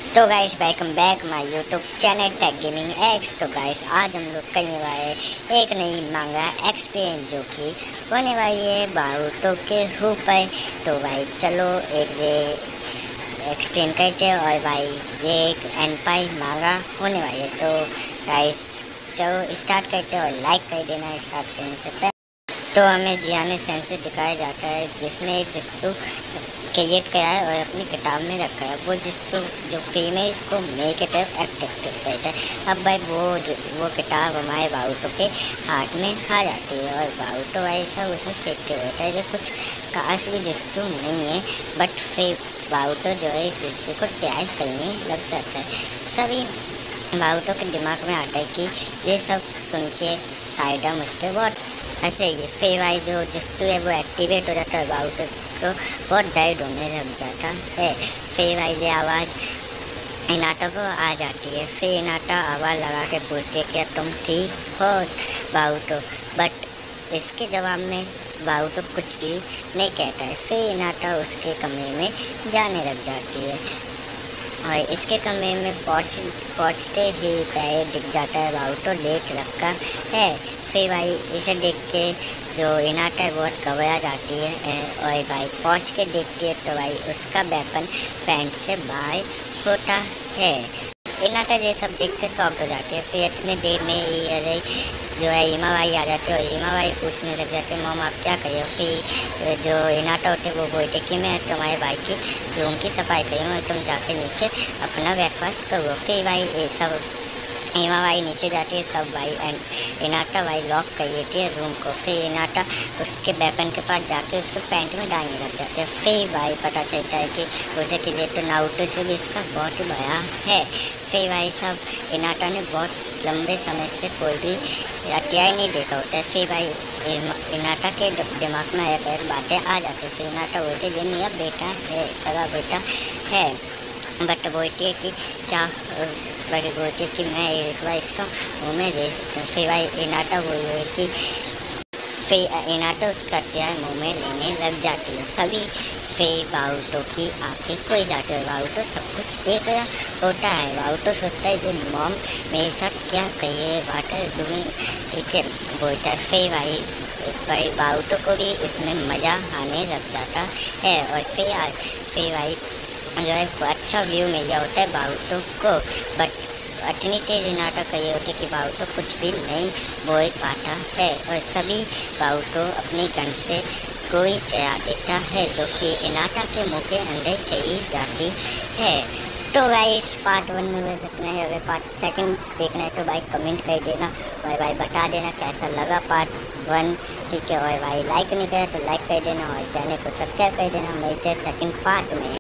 तो guys welcome back my YouTube channel tech gaming X. तो guys आज हम लोग करने वाले एक नई मांगा एक्सपीरियंस जो कि होने वाली है बारूटो के ऊपर। तो भाई चलो एक जे एक्सप्लेन करते हैं और भाई ये एक एम्पायर मांगा होने वाली है। तो गाइस चलो स्टार्ट करते हैं और लाइक कर देना स्टार्ट करने से पहले। तो हमें जियाने सेंसर दिखाया जाता है जिसमें एक जिस्सू क्रिएट करा है और अपनी किताब में रखा है। वो जिस्सू जो फेम है इसको मेल के तरफ अट्रैक्टिव करता है। अब भाई वो किताब हमारे बारूटो के हाथ में आ जाती है और बारूटो भाई सब उसे फेंकते होता है जो कुछ खास भी जिस्सू नहीं है, बट फिर बारूटो जो है इस जिस्सू को तैयार करने लग जाता है। सभी बारूटो के दिमाग में आता है कि ये सब सुन के साइडम उस पर बहुत हंसेगी। फिर भाई जो जिस्सू है वो एक्टिवेट हो जाता है, बारूटो को बहुत दर्द होने लग जाता है। फिर भाई ये आवाज़ इनाटा को आ जाती है। फिर इनाटा आवाज़ लगा के बोलती है कि तुम ठीक हो बारूटो, बट इसके जवाब में बारूटो कुछ भी नहीं कहता है। फिर इनाटा उसके कमरे में जाने लग जाती है और इसके कमरे में पहुँचते ही पैर दिख जाता है बारूटो लेट रखा है। फिर भाई इसे देख के जो इनाटा है बहुत घबरा जाती है और भाई पहुँच के देखती है तो भाई उसका वेपन पैंट से बाहर होता है। इनाटा ये सब देख के शॉक हो जाती है। फिर इतने देर में ही अरे जो है ईमा भाई आ जाते हैं और ईमा भाई पूछने लग जाते हैं मॉम आप क्या करिए। फिर जो इनाटा होते वो बोलते कि मैं तुम्हारे भाई की रूम की सफाई करूँ और तुम जाके नीचे अपना ब्रेकफास्ट करो। फिर भाई सब ईमा भाई नीचे जाती है, सब भाई एंड इनाटा भाई लॉक कर देती है रूम को। फिर इनाटा उसके वेपन के पास जाके उसके पैंट में डालने लग जाते हैं। फिर भाई पता चलता है कि उसे कि तो नारुतो से भी इसका बहुत ही बड़ा है। फिर भाई सब इनाटा ने बहुत लंबे समय से कोई भी हथियार नहीं देखा होता है। फिर भाई इनाटा के दिमाग में बातें आ जाती है। फिर इनाटा बोलते ये मेरा बेटा है, सगा बेटा है, बट बोलती है कि क्या बड़ी बोलती है कि मैं एक बार इसका मुँह में ले सकता हूँ। फिर भाई इनाटा बोल रही है कि फिर इनाटा उसका हथियार मुँह में लेने लग जाती है। सभी फिर बारूटो की आंखें खुल जाती है। बारूटो सब कुछ देख रहा होता है। बारूटो सोचता है कि मॉम मेरे साथ क्या कहिए वाटर डूइंग, ठीक है बोलता है। फिर भाई बारूटो को भी इसमें मज़ा आने लग जाता है और फिर भाई जो है अच्छा व्यू मिल गया होता है बारूटो को, बट इतनी तेज़ इनाटा कही होती है कि बारूटो कुछ भी नहीं बोल पाता है और सभी बारूटो अपनी गन से गोली चला देता है जो कि इनाटा के मुंह के अंदर चली जाती है। तो भाई इस पार्ट 1 में बस इतना है। अगर पार्ट 2 देखना है तो भाई कमेंट कर देना और भाई बता देना कैसा लगा पार्ट 1, ठीक है। और भाई लाइक नहीं करा तो लाइक कर देना और चैनल को सब्सक्राइब कर देना। मिलते हैं 2nd पार्ट में।